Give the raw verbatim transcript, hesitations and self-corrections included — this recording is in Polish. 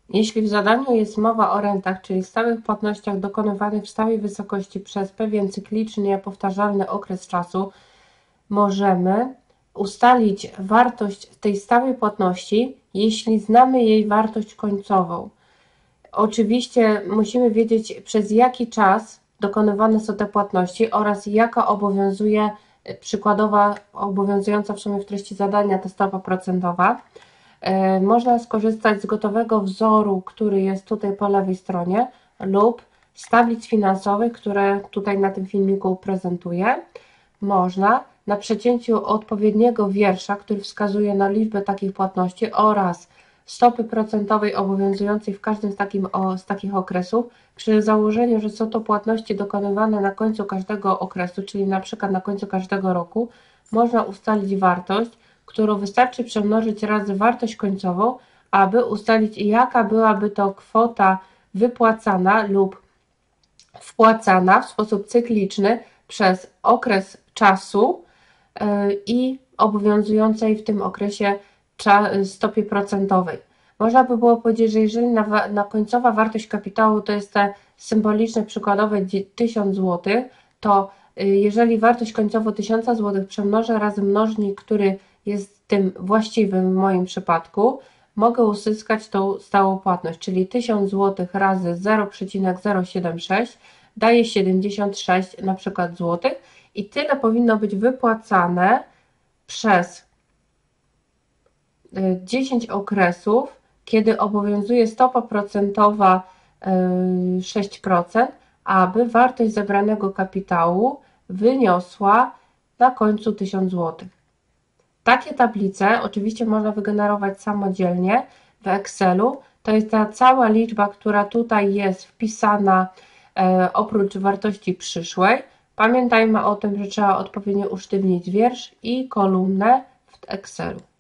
Jeśli w zadaniu jest mowa o rentach, czyli stałych płatnościach dokonywanych w stałej wysokości przez pewien cykliczny, niepowtarzalny okres czasu, możemy ustalić wartość tej stałej płatności, jeśli znamy jej wartość końcową. Oczywiście musimy wiedzieć, przez jaki czas dokonywane są te płatności oraz jaka obowiązuje przykładowa, obowiązująca w sumie w treści zadania ta stopa procentowa. Można skorzystać z gotowego wzoru, który jest tutaj po lewej stronie, lub z tablic finansowych, które tutaj na tym filmiku prezentuję. Można na przecięciu odpowiedniego wiersza, który wskazuje na liczbę takich płatności oraz stopy procentowej obowiązującej w każdym z, takim, o, z takich okresów, przy założeniu, że są to płatności dokonywane na końcu każdego okresu, czyli na przykład na końcu każdego roku, można ustalić wartość, którą wystarczy przemnożyć razy wartość końcową, aby ustalić, jaka byłaby to kwota wypłacana lub wpłacana w sposób cykliczny przez okres czasu i obowiązującej w tym okresie stopie procentowej. Można by było powiedzieć, że jeżeli na, na końcowa wartość kapitału to jest te symboliczne, przykładowe tysiąc złotych, to jeżeli wartość końcowo tysiąc złotych przemnożę razy mnożnik, który jest tym właściwym w moim przypadku, mogę uzyskać tą stałą płatność, czyli tysiąc złotych razy zero przecinek zero siedem sześć daje siedemdziesiąt sześć na przykład złotych i tyle powinno być wypłacane przez dziesięć okresów, kiedy obowiązuje stopa procentowa sześć procent, aby wartość zebranego kapitału wyniosła na końcu tysiąc złotych. Takie tablice oczywiście można wygenerować samodzielnie w Excelu. To jest ta cała liczba, która tutaj jest wpisana oprócz wartości przyszłej. Pamiętajmy o tym, że trzeba odpowiednio usztywnić wiersz i kolumnę w Excelu.